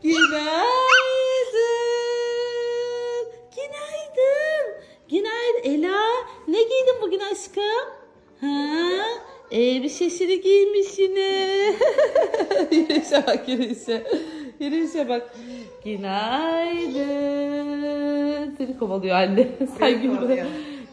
Günaydın. Günaydın. Günaydın. Ela, ne giydin bugün aşkım? Ha? Bir şaşırı giymiş yine. Yürüyüşe bak, yürüyüşe. Yürüyüşe bak. Günaydın. Seni kovalıyor anne. Sen gibi.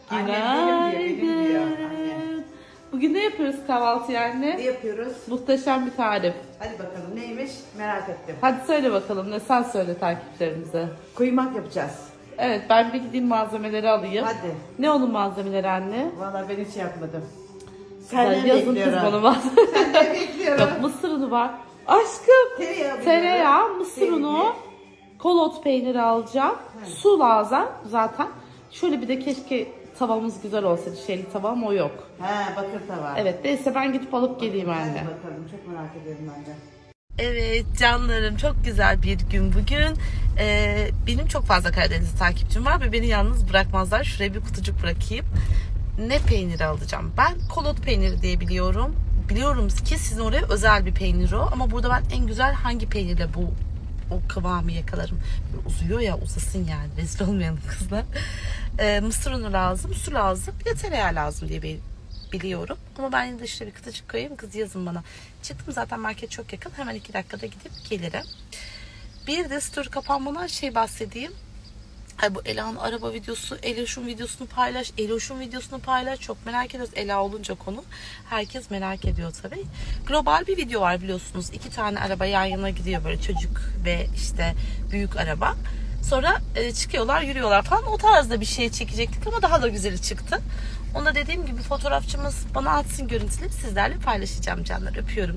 Günaydın. Bugün ne yapıyoruz kahvaltıya anne? Ne yapıyoruz? Muhteşem bir tarif. Hadi bakalım neymiş merak ettim. Hadi söyle bakalım, ne sen söyle takipçilerimize. Kuymak yapacağız. Evet, ben bir gideyim malzemeleri alayım. Hadi. Ne onun malzemeleri anne? Vallahi ben hiç yapmadım. Senden yazın kız bana malzemeleri. Senden bekliyorum. Yok, mısır unu var. Aşkım. Tereyağı, mısır unu, kolot peyniri alacağım. Su lazım zaten. Şöyle bir de keşke tavamız güzel olsaydı. Şeyli tava ama o yok. He, bakır tava. Evet, neyse ben gidip alıp geleyim anne. Hadi bakalım, çok merak ediyorum ben de. Evet canlarım, çok güzel bir gün bugün. Benim çok fazla Karadeniz takipçim var ve beni yalnız bırakmazlar. Şuraya bir kutucuk bırakayım. Ne peyniri alacağım? Ben kolot peyniri diye biliyorum. Biliyorum ki sizin oraya özel bir peynir o. Ama burada ben en güzel hangi peynirle o kıvamı yakalarım. Böyle uzuyor ya, uzasın yani. Rezil olmayalım kızlar. Mısır unu lazım, su lazım, bir de tereyağı lazım diye biliyorum. Ama ben yine de şöyle bir kıtacık koyayım. Kız yazın bana. Çıktım zaten, market çok yakın. Hemen 2 dakikada gidip gelirim. Bir de story kapanmadan bahsedeyim. Ay, bu Ela'nın araba videosu, Eloş'un videosunu paylaş. Eloş'un videosunu paylaş. Çok merak ediyoruz. Ela olunca konu. Herkes merak ediyor tabii. Global bir video var biliyorsunuz. 2 tane araba yan yana gidiyor, böyle çocuk ve işte büyük araba. Sonra çıkıyorlar, yürüyorlar falan. O tarzda bir şey çekecektik ama daha da güzeli çıktı. Onu da dediğim gibi fotoğrafçımız bana atsın görüntüleri, sizlerle paylaşacağım canlar. Öpüyorum.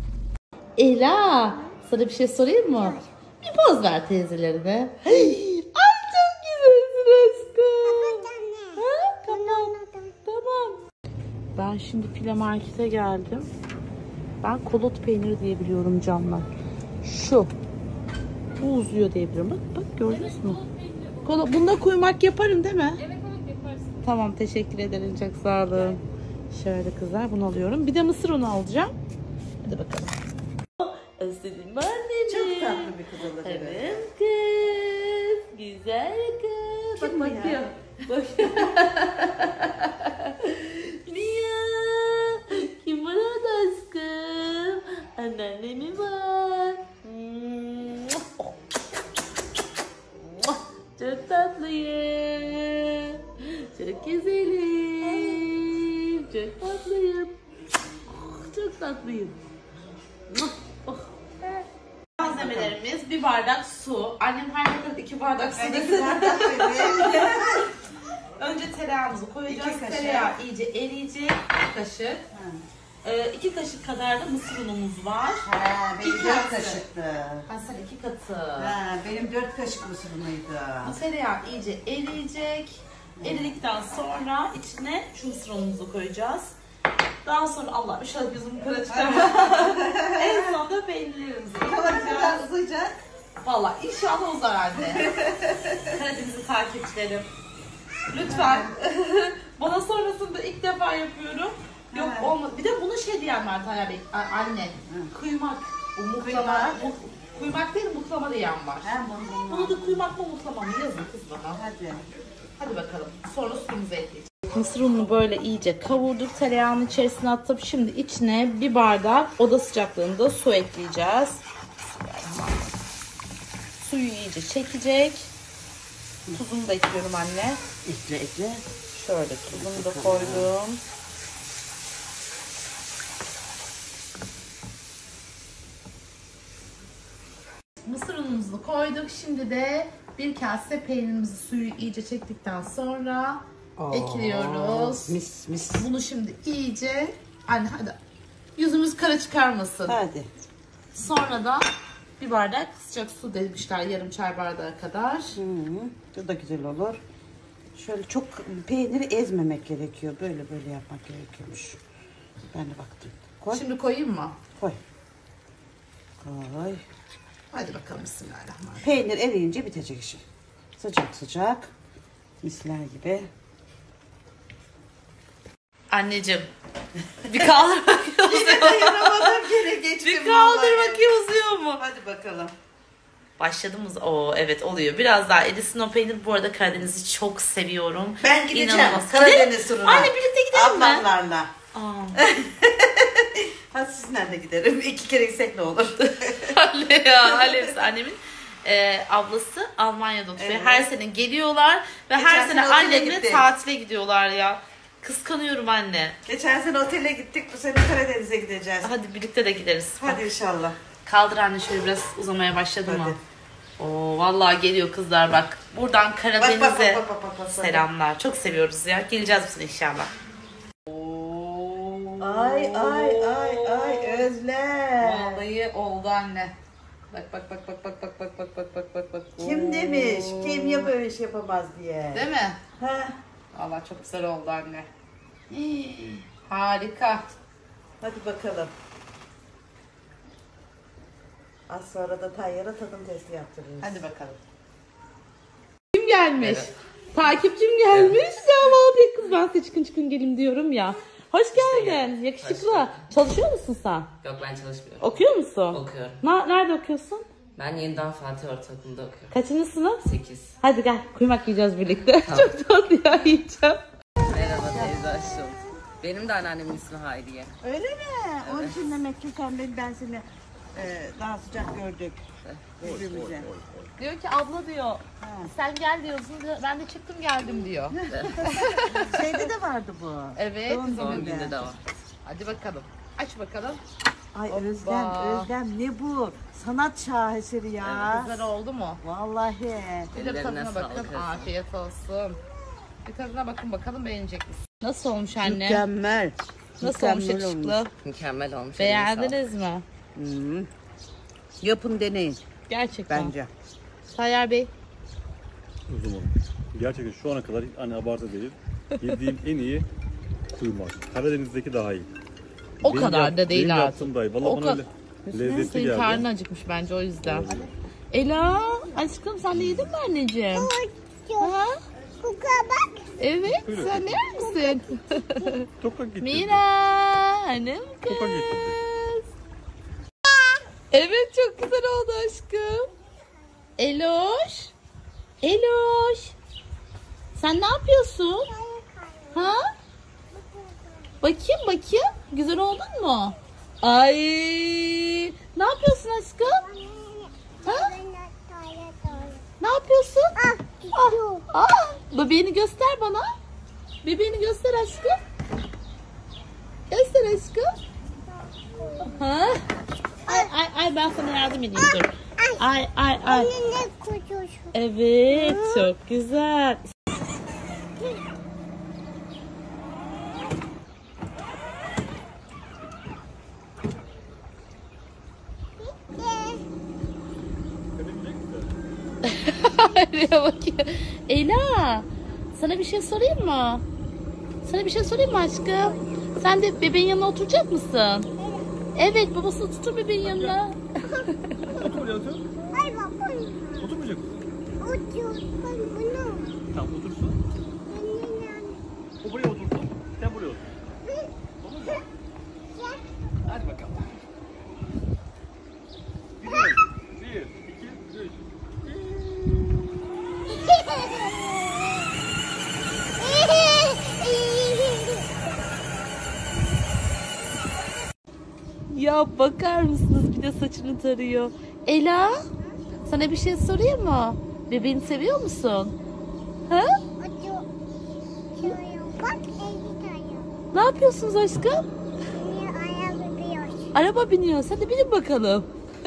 Ela, sana bir şey sorayım mı? Bir poz ver teyzelerine. Ay çok güzelsin aşkım. Ha? Tamam. Tamam. Ben şimdi File Market'e geldim. Ben kolot peyniri diye biliyorum canlar. Şu. Bu uzuyor diye biliyorum. Bak gördünüz mü? Bunda kuymak yaparım değil mi? Evet yaparsın. Tamam, teşekkür ederim, çok sağ olun. Şöyle kızlar, bunu alıyorum. Bir de mısır unu alacağım. Hadi bakalım. Özledim anneciğim. Çok tatlı bir kız olacak. Evet kız. Güzel kız. Kim Bak bakıyor. Bakıyor. Mia. Kim var orada aşkım? Anneanne mi var? Çok tatlıyım. Çok güzelim. Çok tatlıyım. Çok tatlıyım. Malzemelerimiz: bir bardak su. Annem her ne kadar 2 bardak su desin. Önce tereyağımızı koyacağız. Tereyağı iyice eriyecek. 1 kaşık. 2 kaşık kadar da mısır unumuz var. Benim 4 kaşıktı. Sen 2 katı. Benim 4 kaşık mısır unuydu. Bu tereyağı iyice eriyecek. Eridikten sonra içine şu mısır unumuzu koyacağız. Daha sonra Allah inşallah gözüm kara çıkar. En sonunda peynirlerimizi koyacağız. Sıcak. Vallahi inşallah uzar anne. Karadeniz'in takipçilerim. Lütfen. Bana sonrasında ilk defa yapıyorum. Yok olmadı. Bir de bunu diyen var Taner Bey. Anne. Kuymak. Bu muhlama. Kuymak değil, muhlama diyen var. Bunu da kuymak mı muhlama mı yazın kız bana. Hadi bakalım. Sonra suyumuzu ekleyeceğiz. Mısır ununu böyle iyice kavurduk. Tereyağının içerisine attım. Şimdi içine 1 bardak oda sıcaklığında su ekleyeceğiz. Suyu iyice çekecek. Tuzunu da ekliyorum anne. Ekle. Şöyle tuzunu da koydum. Mısır unumuzu koyduk. Şimdi de 1 kase peynirimizi, suyu iyice çektikten sonra ekliyoruz. Mis. Bunu şimdi iyice, anne hadi yüzümüz kara çıkarmasın. Hadi. Sonra da 1 bardak sıcak su demişler, yarım çay bardağı kadar. Bu da güzel olur. Şöyle çok peyniri ezmemek gerekiyor. Böyle yapmak gerekiyormuş. Ben de baktım. Koy. Şimdi koyayım mı? Koy. Hadi bakalım, bismillahirrahmanirrahim. Peynir eriyince bitecek işi. Sıcak. Misler gibi. Anneciğim. Bir kaldır bakayım uzuyor mu? Dayanamadım, gene geçtim. Bir kaldır bakayım uzuyor mu? Hadi bakalım. Başladı mı? Oo evet oluyor. Biraz daha Edison o peynir. Bu arada Karadeniz'i çok seviyorum. Ben gideceğim İnanılmaz. Karadeniz turuna. Anne birlikte gidelim mi? Ablamlarla. Aa. Ha sizinle de giderim. 2 kere gitsek ne olur? Anne ya. Annemin ablası Almanya'da oturuyor. Evet. Her sene geliyorlar ve Geçen her sene sene otele annemle gittik. tatile gidiyorlar ya. Kıskanıyorum anne. Geçen sene otele gittik. Bu sene Karadeniz'e gideceğiz. Hadi birlikte de gideriz. Hadi inşallah. Kaldır anne şöyle biraz uzamaya başladı mı? Hadi. Oo vallahi geliyor kızlar bak. Buradan Karadeniz'e Bak. selamlar. Çok seviyoruz ya. Geleceğiz bu sene inşallah. Ay Özlem. Vallahi oldu anne. Bak. Kim demiş? Kim ya böyle şey yapamaz diye. Değil mi? Ha? Vallahi çok güzel oldu anne. Harika. Hadi bakalım. Az sonra da Tayyar'a tadım testi yaptırırız. Hadi bakalım. Kim gelmiş? Takipçim gelmiş. Ya vallahi kız ben size çıkın gelim diyorum ya. Hoş geldin. Yakışıklı. Çalışıyor musun sen? Yok ben çalışmıyorum. Okuyor musun? Okuyorum. Nerede okuyorsun? Ben yeniden Fatih Ortaokulu'nda okuyorum. Kaçıncı sınıf? 8. Hadi gel kuymak yiyeceğiz birlikte. Çok tatlı ya yiyeceğim. Merhaba teyze aşkım. Benim de anneannemin ismi Hayriye. Öyle mi? Onun için demek ki ben seni daha sıcak gördük. Birbirimize. Diyor ki abla diyor sen gel diyorsun ben de çıktım geldim diyor. Şeyde de vardı bu. Evet. Doğum günde de var. Hadi bakalım. Aç bakalım. Ay Hoppa. Özlem ne bu? Sanat şaheseri ya. Güzel oldu mu? Vallahi. Bir de Ellerine tadına sağlık bakın. kızım. Afiyet olsun. Bir tadına bakın bakalım beğenecek misin? Nasıl olmuş anne? Mükemmel. Nasıl olmuş Mükemmel yakışıklı? Mükemmel olmuş. Beğendiniz mi? Hı. Yapın deneyin Gerçekten. bence. Tayyar Bey. O zaman gerçekten şu ana kadar hani abartı değil. Yediğim en iyi kuymak. Karadeniz'deki daha iyi. O kadar da değil benim artık. yaptığım daha iyi. Valla O bana kadar. öyle lezzetli Senin geldi. karnın acıkmış bence o yüzden. Ela aşkım sen de yedin mi anneciğim? Ha? Evet Buyurun. sen ne yer misin? Toka gitti. Mira hanım kız. Toka gitti. Evet çok güzel oldu aşkım. Eloş. Eloş. Sen ne yapıyorsun? Ha? Bakayım. Güzel oldun mu? Ay. Ne yapıyorsun aşkım? Ha? Ne yapıyorsun? Bebeğini göster bana. Bebeğini göster aşkım. Göster aşkım. Ha? Ay ben sana yardım edeyim dur. Ay. Evet çok güzel. Nereye bakıyor? Ela, sana bir şey sorayım mı? Aşkım? Sen de bebeğin yanına oturacak mısın? Evet, babası tutur bebeğin yanına. Otur buraya otur. Oturmayacak mısın? Tamam otursun. O buraya otursun. Sen buraya otur. Olur mu? Hadi bakalım. Gidiyoruz. 1, 2, 3. Ya bakar mısınız bir de saçını tarıyor. Ela, sana bir şey sorayım mı? Bebeğini seviyor musun? Ha? Ne yapıyorsunuz aşkım? Araba biniyor. Hadi binin bakalım.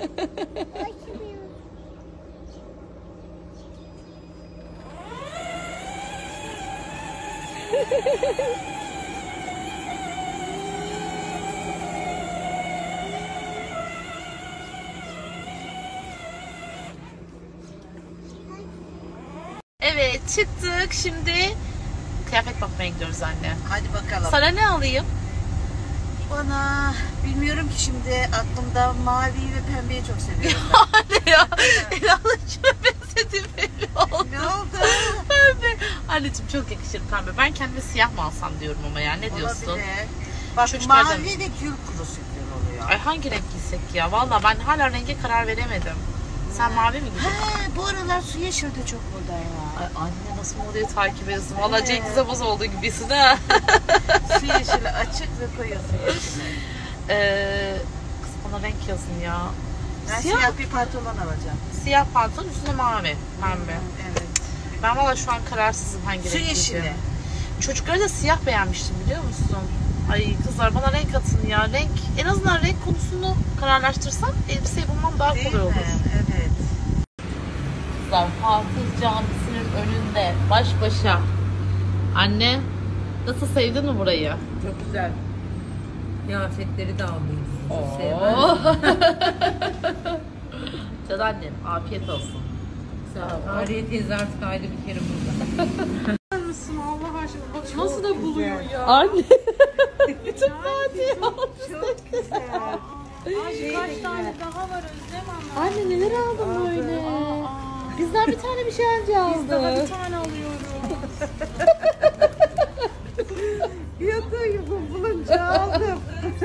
Evet çıktık şimdi kıyafet bakmaya gidiyoruz anne. Hadi bakalım. Sana ne alayım? Bana bilmiyorum ki şimdi aklımda maviyi ve pembeyi çok seviyorum Anne ya Ela'la kime benzediğim belli oldu. ben. Ne oldu? Pembe. Anneciğim çok yakışır pembe. Ben kendime siyah mı alsam diyorum ama ya ne diyorsun? Olabilir. Bak Çocuklar da- mavi ve gül kurusu güzel oluyor. Ay hangi renk giysek ya? Valla ben hala renge karar veremedim. Sen mavi mi gidiyorsun? He, bu aralar su yeşil de çok moda ya. Ay anne nasıl modayı takip ediyorsun? Valla Cengiz Abaz olduğu gibisin ha. Su yeşili açık ve koyu su yeşili. Kız bana renk yazın ya. Ben Siyah. siyah bir pantolon alacağım. Siyah pantolon üstüne mavi. Pembe. Evet. Ben valla şu an kararsızım hangi Su renk yeşili. giyeceğim. Çocuklara da siyah beğenmiştim biliyor musun? Ay kızlar bana renk atın ya. Renk, en azından renk konusunu kararlaştırsam elbiseyi bulmam daha Değil kolay olur. mi? Evet. Kızlar Fatih Camisi'nin önünde baş başa. Anne nasıl, sevdin mi burayı? Çok güzel. Kıyafetleri de aldım. Oo. Can annem afiyet olsun. Sağ ol. Ariye teyze artık ayda bir kere burada. Nasıl da buluyor ya? Anne. Bütün Fatih aldı. Çok güzel. Kaç tane daha var Özlem ama. Anne neler aldın böyle? Bizden bir tane bir şey anca aldı. Daha bir tane alıyorum. Yatıyor bulunca aldım.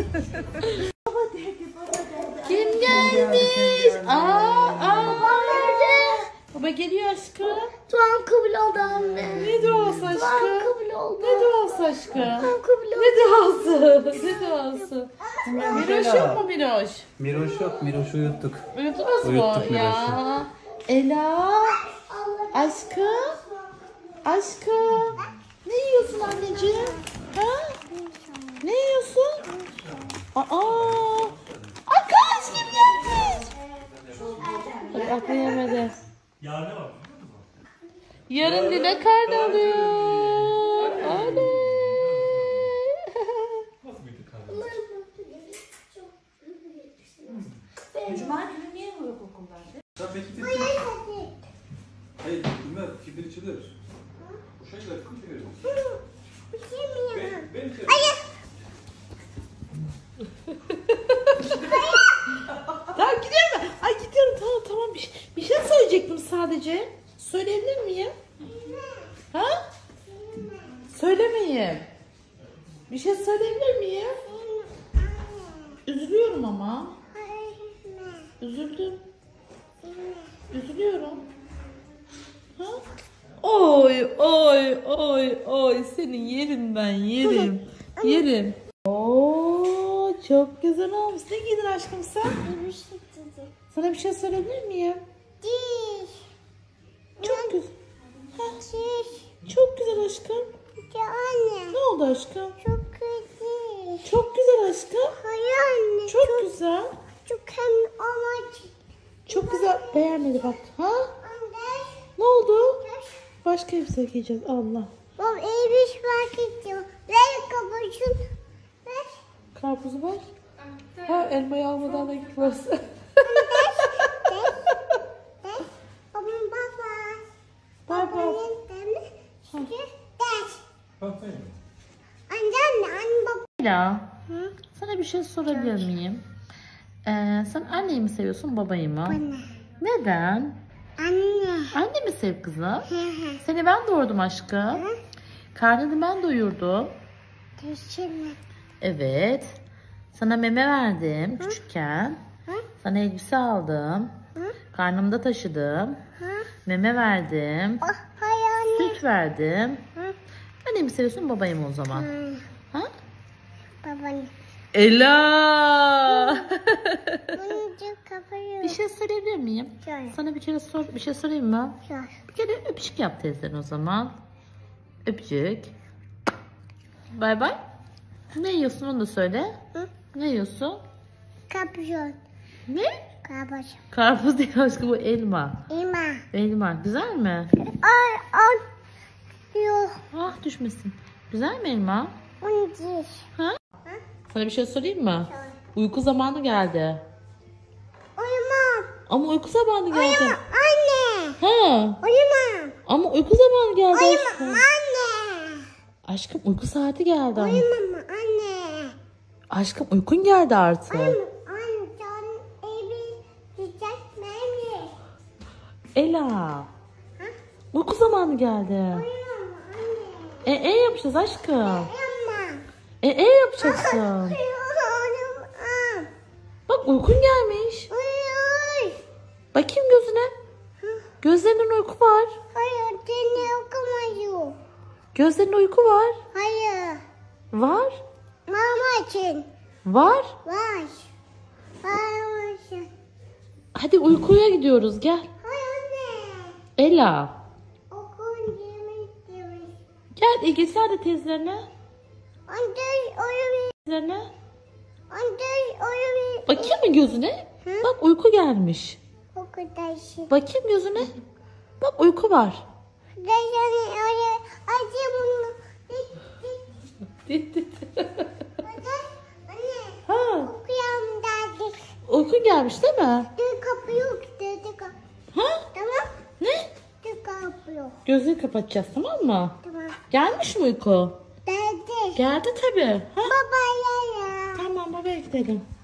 Kim gelmiş? Baba nerede? Baba geliyor aşkım. Tuğan kabul oldu anne. Ne duası aşkım? Tuğan kabul oldu. Ne duası aşkım? Tuğan kabul oldu. Ne duası? Ne duası? Miroş yok mu Miroş? Miroş yok. Miroş'u uyuttuk. Uyudunuz mu? Uyuttuk Ya. Ela. Aşkım. Aşkım. Ne yiyorsun anneciğim? Ha? Ne yiyorsun? Aa. Akaş kim gelmiş? Ay aklı yemedi. Yarın ne var? Yarın Lina karne alıyor. Oley. Cuma günü niye yok okullar? Sen peki hayır, bilmem. Kibir içilir. Bu şeyler kibir veriyor. Ben Tamam gidiyorum ben. Ay gidiyorum tamam. Bir şey söyleyecektim sadece. Söyleyebilir miyim? Ha? Söylemeyeyim. Bir şey söyleyebilir miyim? Üzülüyorum ama. Üzüldüm. Üzülüyorum. Ha? Oy senin yerim ben yerim. Yerim. Oo çok güzel olmuş. Ne giydin aşkım sen? Sana bir şey söyleyebilir miyim? Çok güzel. Çok güzel aşkım. Ne oldu aşkım? Çok güzel aşkım. Çok güzel. Çok güzel. Beğenmedi bak. Ha? Ne oldu? Başka elbise giyeceğiz. Allah. Karpuzu ver. Ha elmayı almadan da gitmez. Baba. Ela, sana bir şey sorabilir miyim? Sen anneyi mi seviyorsun, babayı mı? Neden? Anne mi sev kızım? Seni ben doğurdum aşkım. Karnını ben doyurdum. Evet. Sana meme verdim küçükken. Sana elbise aldım. Karnımda taşıdım. Meme verdim. Süt verdim. Anne mi seviyorsun, babayı mı o zaman? Ha? Ela! Bir şey söyleyebilir miyim? Sana bir şey sorayım mı? Bir kere öpücük yap teyzen o zaman. Öpücük. Bay bay. Ne yiyorsun onu da söyle. Ne yiyorsun? Ne? Karpuz değil aşkım, bu elma. Elma. Güzel mi? Ah düşmesin. Güzel mi elma? Ha? Sana bir şey sorayım mı? Uyku zamanı geldi. Ama uyku zamanı geldi. Ha? Ama uyku zamanı geldi aşkım. Aşkım uyku saati geldi. Aşkım uykun geldi artık. Ela. Uyku zamanı geldi. Yapacağız aşkım. Yapacaksın. Bak uykun gelmiş. Bakayım gözüne. Gözlerinin uyku var. Hayır, seni okumayı. Gözlerinin uyku var. Hayır. Var. Mama için. Var. Var. Mama için. Hadi uykuya gidiyoruz gel. Hayır anne. Ela. Okul yemek demiş. Gel Ege sen de teyzelerine. Anne oyun. Teyzelerine. Anne oyun. Bakayım mı gözüne? Bak uyku gelmiş. Okudaşı. Bakayım gözüne. Bak uyku var. Dayani oyun. Acı bunu. Anne. Ha, Okuyalım derdi. uykun gelmiş değil mi? Dur kapıyı dedi. Ha? Tamam. Ne? Dur kapıyı. Gözünü kapatacağız tamam mı? Tamam. Gelmiş mi uyku? Derdi. Geldi tabii. Ha? Baba ya. Tamam babaya gidelim.